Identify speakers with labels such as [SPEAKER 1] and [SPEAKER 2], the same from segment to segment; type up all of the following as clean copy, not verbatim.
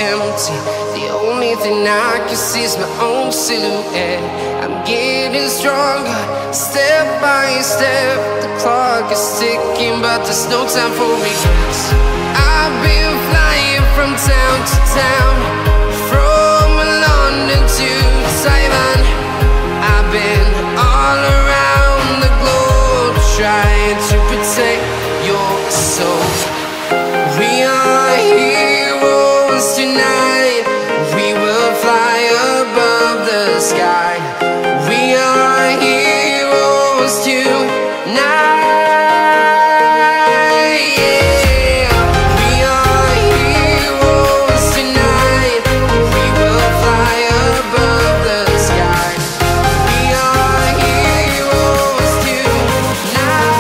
[SPEAKER 1] empty. The only thing I can see is my own silhouette. I'm getting stronger, step by step. The clock is ticking, but there's no time for regrets. I've been flying from town to town, from London to Taiwan. I've been all around the globe, trying to protect your soul. We are heroes tonight. We will fly above the sky. We are heroes tonight. Yeah. We are heroes tonight. We will fly above the sky. We are heroes tonight.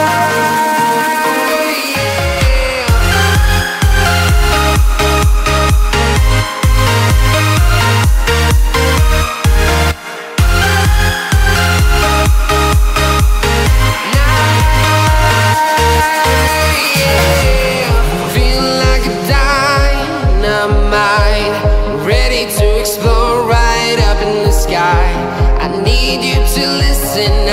[SPEAKER 1] Feel like a dynamite, ready to explode right up in the sky. I need you to listen